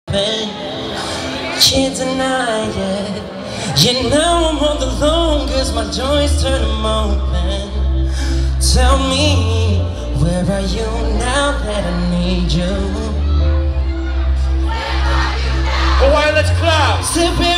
Can't deny it. Yeah, now I'm on the loan, cause my joints turn them open. Tell me, where are you now that I need you? Alright, let's clap. Sipping